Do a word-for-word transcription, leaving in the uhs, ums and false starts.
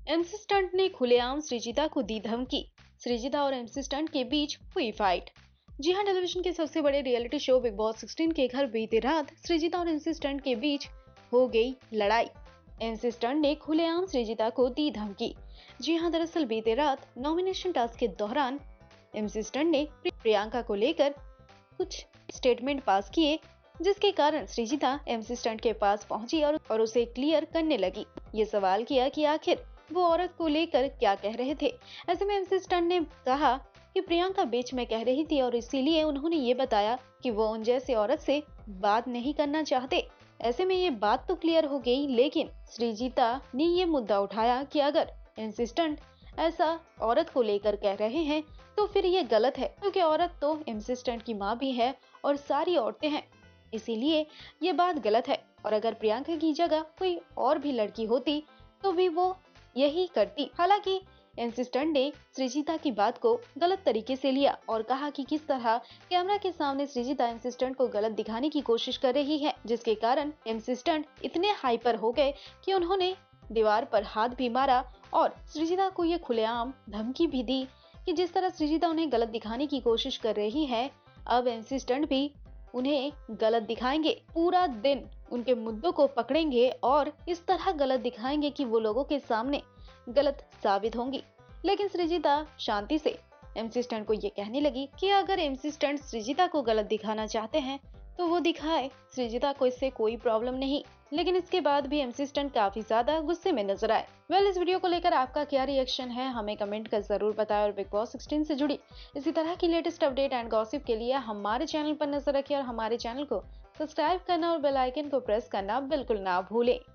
MC stunt ने खुलेआम सृजिता को दी धमकी। सृजिता और एमसी स्टंट के बीच हुई फाइट। जी हाँ, टेलीविजन के सबसे बड़े रियलिटी शो बिग बॉस सोलह के घर बीती रात सृजिता और एमसी स्टंट के बीच हो गई लड़ाई। एमसी स्टंट ने खुलेआम सृजिता को दी धमकी। जी हाँ, दरअसल बीते रात नॉमिनेशन टास्क के दौरान एमसी स्टंट ने प्रियंका को लेकर कुछ स्टेटमेंट पास किए, जिसके कारण सृजिता एमसी स्टंट के पास पहुंची और, और उसे क्लियर करने लगी। ये सवाल किया कि आखिर वो औरत को लेकर क्या कह रहे थे। ऐसे में एमसी स्टंट ने कहा कि प्रियंका बीच में कह रही थी और इसीलिए उन्होंने ये बताया कि वो उन जैसे औरत से बात नहीं करना चाहते। ऐसे में ये बात तो क्लियर हो गई, लेकिन सृजिता ने ये मुद्दा उठाया कि अगर एमसी स्टंट ऐसा औरत को लेकर कह रहे हैं तो फिर ये गलत है, क्योंकि औरत तो एमसी स्टंट की माँ भी है और सारी औरतें हैं, इसीलिए ये बात गलत है। और अगर प्रियंका की जगह कोई और भी लड़की होती तो भी वो यही करती। हालांकि एमसी स्टंट ने सृजिता की बात को गलत तरीके से लिया और कहा कि किस तरह कैमरा के सामने सृजिता एमसी स्टंट को गलत दिखाने की कोशिश कर रही है, जिसके कारण एमसी स्टंट इतने हाइपर हो गए कि उन्होंने दीवार पर हाथ भी मारा और सृजिता को ये खुलेआम धमकी भी दी कि जिस तरह सृजिता उन्हें गलत दिखाने की कोशिश कर रही है, अब एमसी स्टंट भी उन्हें गलत दिखाएंगे। पूरा दिन उनके मुद्दों को पकड़ेंगे और इस तरह गलत दिखाएंगे कि वो लोगों के सामने गलत साबित होंगी। लेकिन सृजिता शांति से एमसी स्टंट को ये कहने लगी कि अगर एमसी स्टंट सृजिता को गलत दिखाना चाहते हैं तो वो दिखाए, सृजिता को इससे कोई प्रॉब्लम नहीं। लेकिन इसके बाद भी एमसी स्टंट काफी ज्यादा गुस्से में नजर आए। वेल, इस वीडियो को लेकर आपका क्या रिएक्शन है, हमें कमेंट कर जरूर बताएं और बिग बॉस सोलह से जुड़ी इसी तरह की लेटेस्ट अपडेट एंड गॉसिप के लिए हमारे चैनल पर नजर रखें और हमारे चैनल को सब्सक्राइब करना और बेल आइकन को प्रेस करना बिल्कुल ना भूलें।